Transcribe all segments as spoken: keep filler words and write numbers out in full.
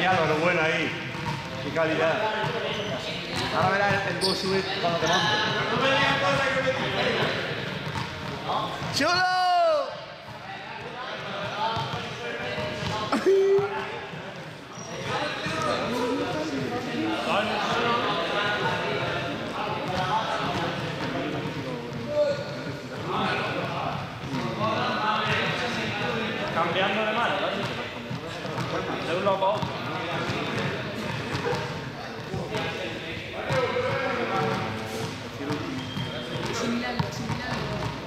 Álvaro, buena ahí. Qué calidad. Ahora verás el, el Go Subir cuando te montes. ¡Chulo! Cambiando de mano, ¿vale? De un loco a otro. Similarlo, similarlo.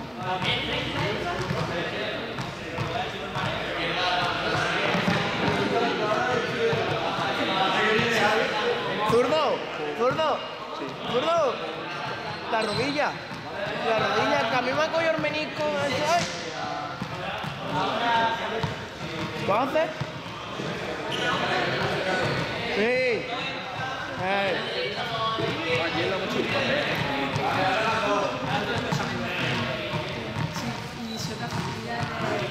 ¡Zurdo! ¡Zurdo! ¡Zurdo! La rodilla. La rodilla, que a mí me ha cogido el menisco. ¿Sabes? ¿Lo haces? Sí. Eh. Y si otra facilidad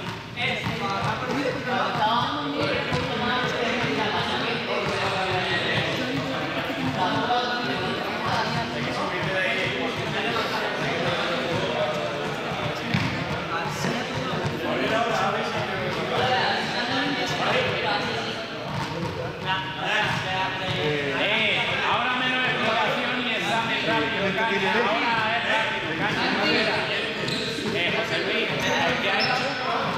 Eh, ahora menos exploración y examen rápido. Caña, ahora es rápido. Caña, madera. Eh, José Luis, ¿qué ha hecho?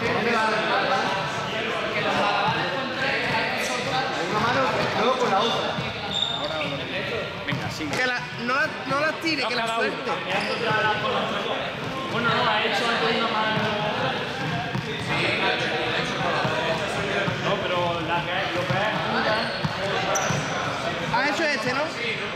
Una mano, luego con la otra. Venga, sigue. Que la, no, la, no las tire, que la suelte. Bueno, no, ha hecho antes una mano. No, pero la que es, lo que es. Ha hecho este, ¿no?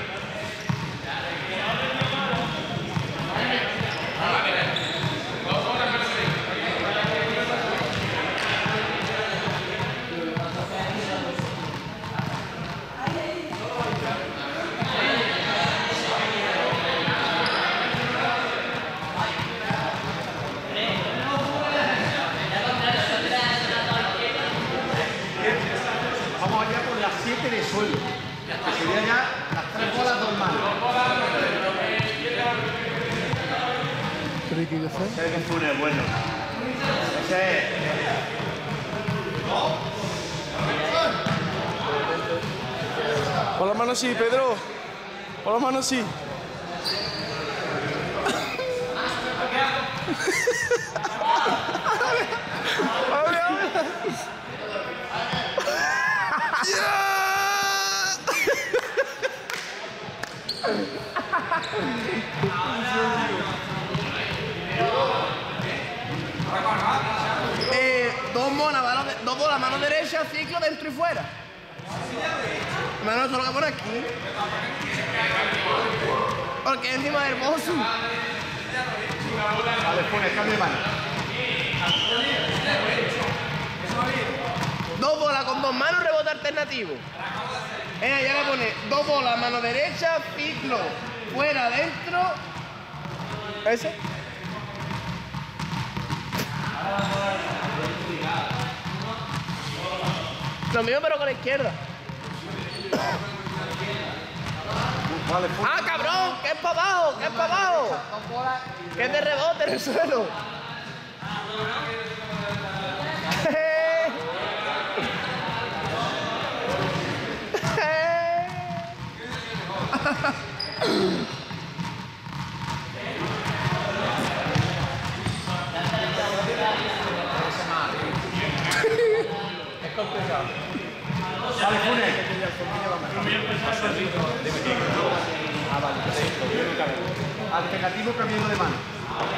Vamos allá con las siete de suelo. Que serían ya las tres bolas normales. ¿Qué que hacer? Ese es un túnel bueno. Ese es. Pon la mano así, Pedro. Pon la mano así. ¡Abre, abre! eh, dos monas, mano de- dos bolas, mano derecha, ciclo dentro y fuera. Mano, eso es lo que pone aquí. Porque es encima del bosu. Vale, pone cambio de mano. Dos bolas con dos manos, rebote alternativo. Eh, ya le pone dos bolas, mano derecha, ciclo, fuera, dentro. Ese. Lo mismo pero con la izquierda. Vale, pone. ¡Ah, cabrón! ¡Que es para abajo! ¡Que es para abajo! ¡Que es de rebote en el suelo! Es complicado. Vale, pone. Ah, vale, perfecto. Alternativo cambiando de mano.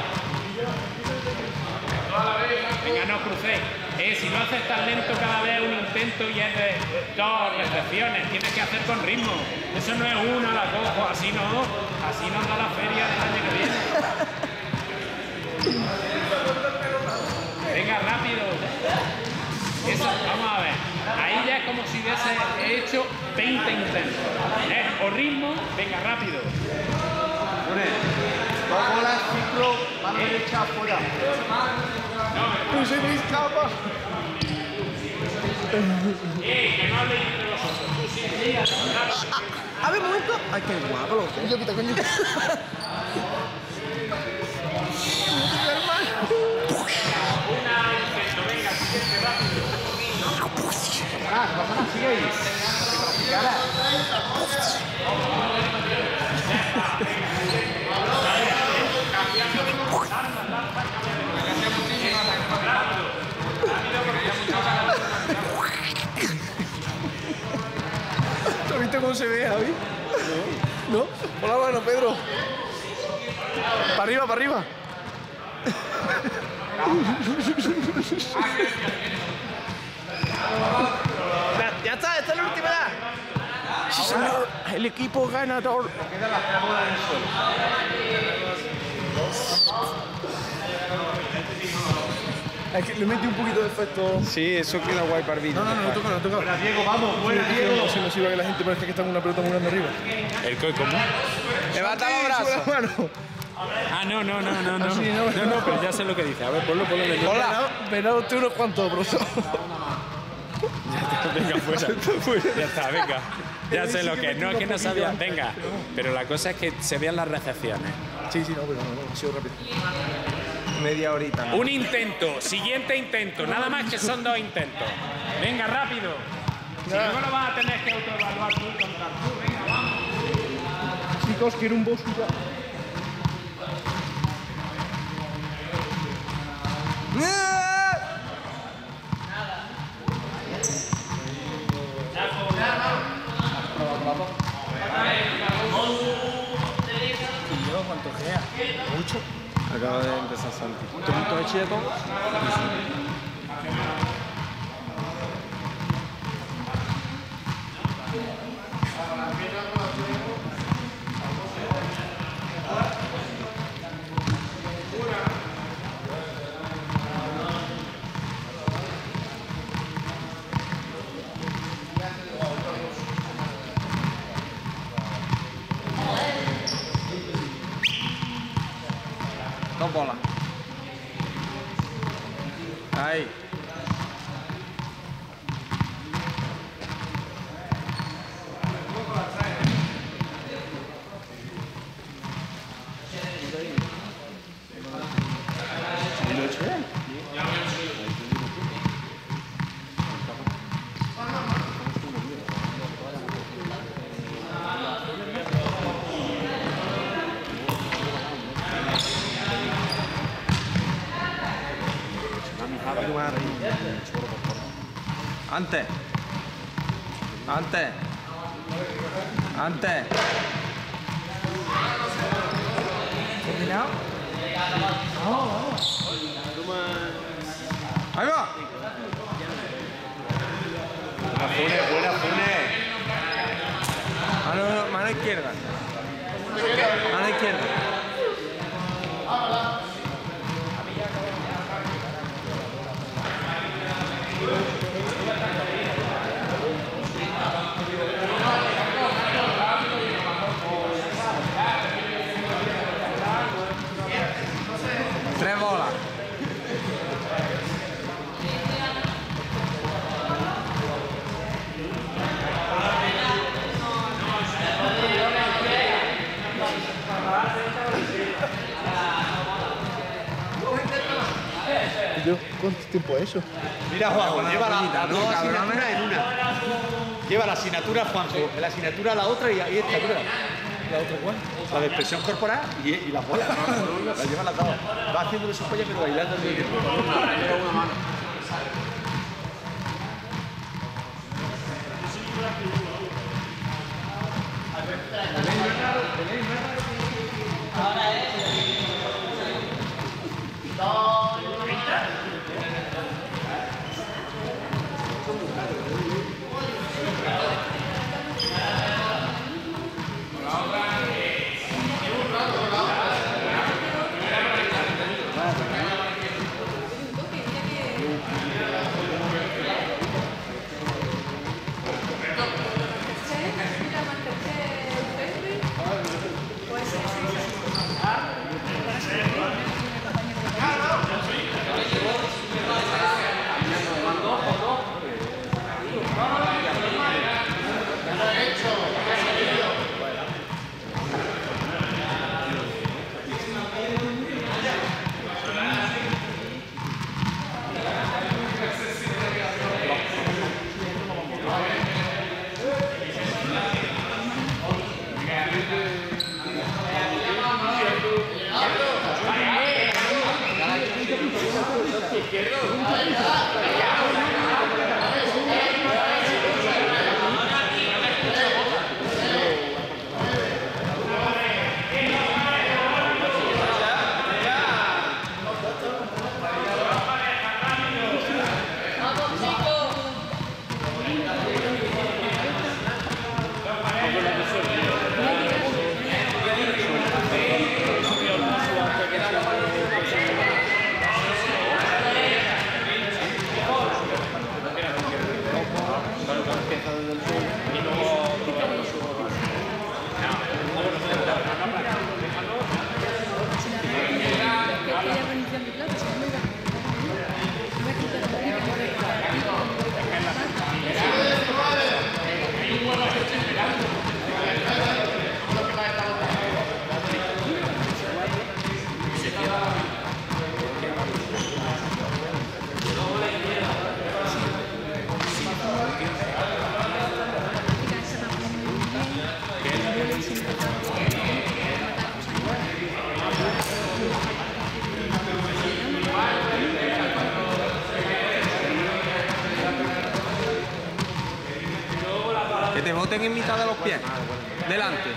Venga, no crucéis. Eh, si no haces tan lento cada vez un intento y es de dos recepciones, tienes que hacer con ritmo. Eso no es una, la cojo, así no. Así nos da la feria del año que viene. Venga, rápido. Eso, vamos a ver. Ahí ya es como si hubiese hecho veinte intentos. ¿Eh? O ritmo, venga, rápido. Pone. Dos bolas, ciclo, mano derecha afuera. ¡Pues se me escapa! Eh, que no habléis entre vosotros. A ver, un momento. Ay, qué guapo lo que. Yo quita, coño. Ah, pasa, sigue ahí. Cara. ¿Tú has visto cómo se ve, Javi? No. ¿No? Por la mano, Pedro. Para arriba, para arriba. Ya, ya está, esta es la última edad. Sí, señor. El equipo ganador. Queda la bola en el suelo. Es que le metí un poquito de efecto. Sí, eso queda guay para el vídeo. No, no, no, toca, no, toca. Buena, Diego, vamos, buena, Diego. Si no sirve que la gente parezca que está en una pelota muy grande arriba. ¿El co- cómo? Levanta los brazos. Sube la mano. Ah, no, no, no, no, no. Ah, sí, no. No, no, pero ya sé lo que dice. A ver, ponlo, ponlo de nuevo. Hola. Verá usted unos cuantos, profesor. Venga, fuera. Ya está, venga. Ya sé lo que es. No, es que no sabía. Venga. Pero la cosa es que se vean las recepciones. Sí, sí, no, pero no, no, ha sido rápido. Media horita. ¿no? Un intento, siguiente intento. Nada más que son dos intentos. Venga, rápido. Si luego lo vas a tener que autoevaluar tú contra tú. Venga, vamos. Chicos, quiero un boss ya. ¿Cuánto queda? Mucho. Acaba de empezar Santi. ¿Te puntos de cheto? Dos bolas. Ahí. Antes. Antes. Antes. ¿Terminado? Ahí va. Buena, Funes, buena, Funes. Mano, mano izquierda. Mano izquierda. Tres bolas. Yo, ¿cuánto tiempo es eso? Mira, Juanjo, Una lleva la, bonita, las ¿no, dos cabrones? asignaturas en una. Lleva la asignatura, Juanjo, la asignatura a la otra y ahí está, mira. ¿La otra cuál? La de expresión corporal y, y las bolas. La lleva las dos. Va haciéndole su polla, pero bailando al mismo tiempo. Mira, más tercer, tercer, o ese, ese, ese. estén en mitad de los pies. Delante.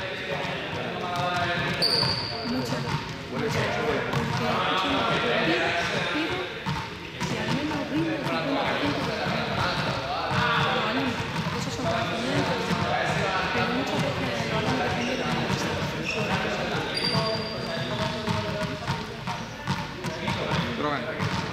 Muchas. Porque, escúchame, pido, pido si al menos rinde el cincuenta por ciento de la vida. Los alumnos, esos son conocimientos, pero muchas veces los alumnos dependen de la universidad. Drogan.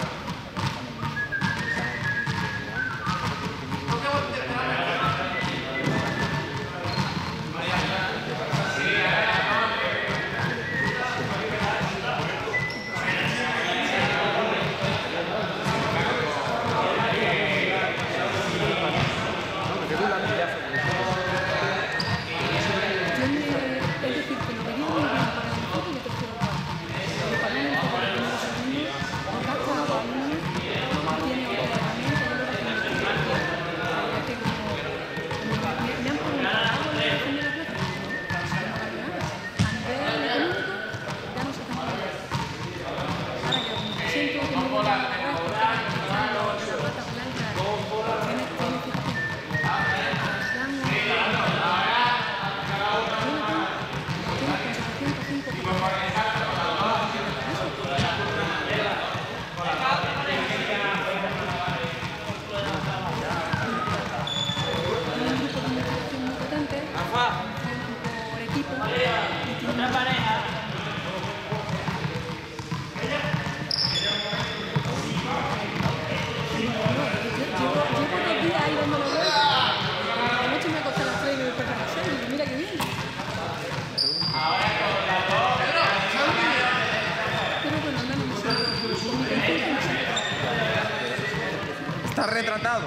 Está retratado.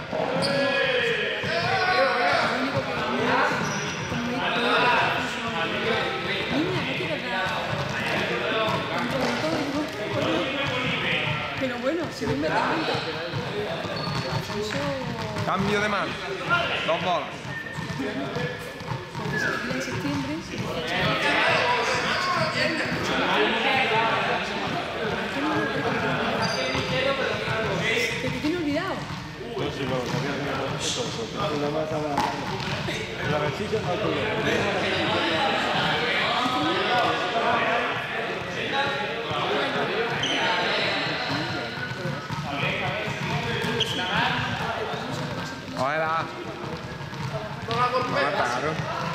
Pero bueno, si no me das cuenta. Cambio de mano. Dos bolas. Porque se fila en septiembre. ¿Te tiene olvidado? No, sí, no, sabía que no. Una más a la... La versilla no tuyo. Hola. No mataron.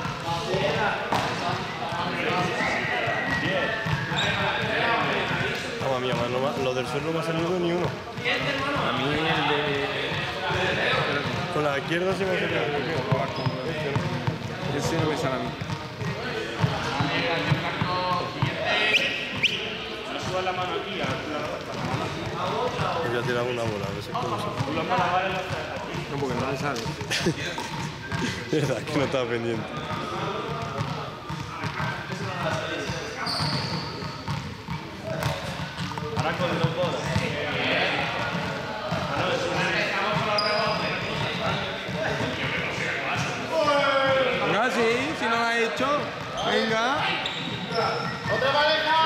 Vamos, mi mamá, no me- lo del suelo no me ha salido ni uno. A mí el de... Con la izquierda sí me ha salido. Ese no me sale a mí. Voy a tirar una bola, a ver si cómo sale. No, porque no me sale. Es verdad que no estaba pendiente. Ahora con dos bolas. No, sí, si no lo ha hecho. Venga. ¡Otra pareja!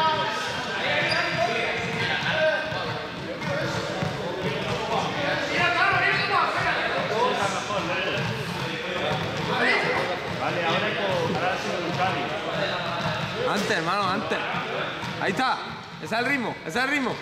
Vale, ahora con ahora sí con Cali. Antes, hermano, antes. Ahí está. Ese es el ritmo, ese es el ritmo.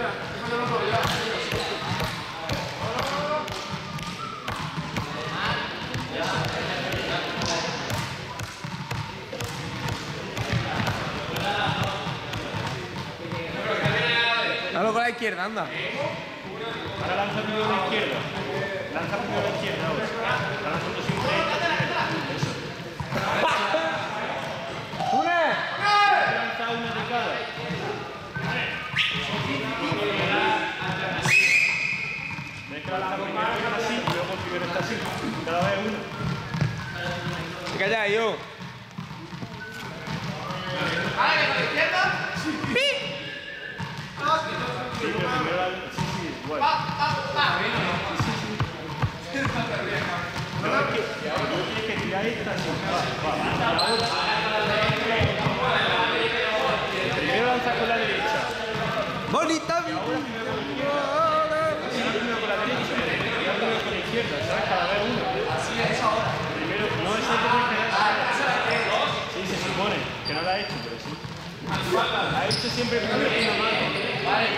Dale con la izquierda, anda. Ahora lanza primero a la izquierda. Lanza primero a la izquierda ahora. Está lanzando siempre esta. Eso. ¡Une! Lanza una de cada. Ves que lanza primero está así, y luego primero está así. Cada vez uno. Calla, yo. ¿Vale, con la izquierda? Sí, pero primero la... Sí, sí, igual. ¡Pa, pa, pa! No, es que tú tienes que tirar esta así. Va, va, va. La otra. Primero lanza con la derecha. Bonita. Primero con la derecha. Y ahora primero con la izquierda. ¿Sabes? Cada vez uno. Primero, no es el hecho siempre primero con una mano.